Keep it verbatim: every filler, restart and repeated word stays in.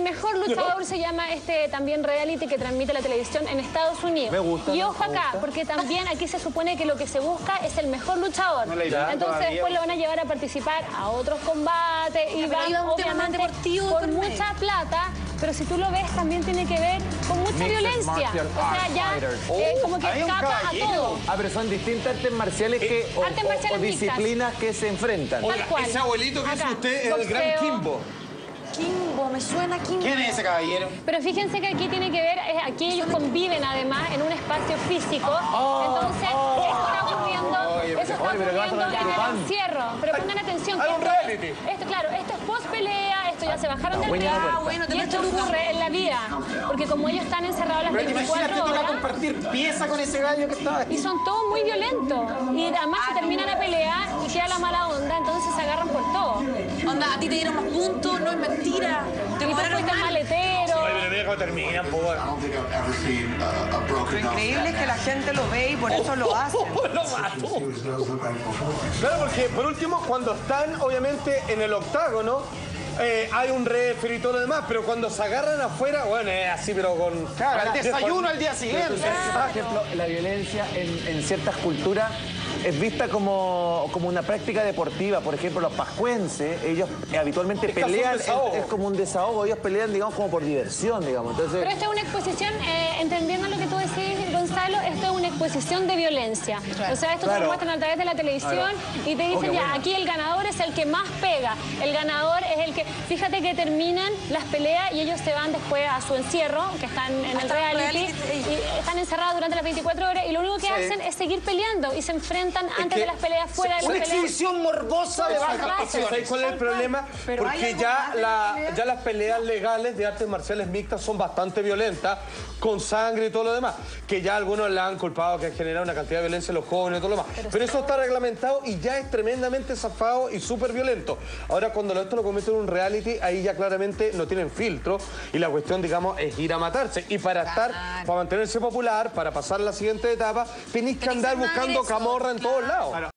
mejor luchador se llama este también reality que transmite la televisión en Estados Unidos. Me gusta. Y ojo me acá, gusta. porque también aquí se supone que lo que se busca es el mejor luchador. No le irá Entonces todavía. después lo van a llevar a participar a otros combates y pero ahí van va un tema más obviamente deportivo por por medio. mucha plata, pero si tú lo ves también tiene que ver con mucha Mixed violencia. martial O sea, arts ya fighters. eh, como que había un escapa a caballero. todo. Ah, pero son distintas artes marciales que, o, Artes o- marciales o mixtas. disciplinas que se enfrentan. Tal Oiga, cual. ese abuelito que Acá, es usted es el gran boxeo. Kimbo. Kimbo, me suena Kimbo. ¿Quién es ese caballero? Pero fíjense que aquí tiene que ver, es- aquí ellos conviven además en un espacio físico. Entonces, eso está ocurriendo, eso está oye, pero ¿qué vas a ocurriendo hablar en de el pan? encierro. Pero pongan atención. hay que un esto- reality. Esto, claro, esto es post pelea, esto ya se bajaron del buena ring. puerta. Ah, bueno, te Y lo esto estoy ocurre en la vida. Porque como ellos están encerrados las Pero imagínate, veinticuatro toca horas. compartir pieza con ese gallo que estaba Y aquí. son todos muy violentos. Y además se termina la pelea y queda la mala onda, entonces se agarran por todo. Onda, a ti te dieron más puntos, no es mentira. Te Y tú cobraron fuiste mal. maletero. Oye, pero mira cómo termina, po. I don't think I've ever seen a, a broken Lo increíble es que la gente lo ve y por eso lo hacen. Lo mató. See what it does look like before. Claro, porque por último, cuando están obviamente en el octágono, eh, hay un referee y todo lo demás, pero cuando se agarran afuera, bueno, es así, pero con... Claro, el desayuno al día siguiente. Por ejemplo, la violencia en, en ciertas culturas es vista como, como una práctica deportiva. Por ejemplo, los pascuenses, ellos habitualmente Es casi un pelean, es, desahogo. es como un desahogo, ellos pelean, digamos, como por diversión, digamos. Entonces, Pero esto es una exposición, eh, entendiendo lo que tú decís, Gonzalo, esto es una exposición de violencia. O sea, esto te Claro. lo muestran a través de la televisión y te dicen, Oh, qué ya, bueno. aquí el ganador es el que más pega. El ganador es el que... Fíjate que terminan las peleas y ellos se van después a su encierro, que están en el Hasta reality, reality, y están encerrados durante las veinticuatro horas y lo único que hacen es seguir peleando y se enfrentan antes que de las peleas, fuera de las Una peleas. exhibición morbosa de baja Exacto. pasión. ¿Sabes cuál es el problema? Pero ¿hay Porque algo ya, más de la, la pelea? ya las peleas legales de artes marciales mixtas son bastante violentas, con sangre y todo lo demás, que ya algunos le han culpado que ha generado una cantidad de violencia en los jóvenes y todo lo demás. Pero eso está reglamentado y ya es tremendamente zafado y súper violento. Ahora, cuando esto lo convierten en un reality, ahí ya claramente no tienen filtro y la cuestión, digamos, es ir a matarse. Y para estar, para mantenerse popular, para pasar a la siguiente etapa, tenéis que Tenés que andar ser más buscando agresor, camorra en todos claro. lados.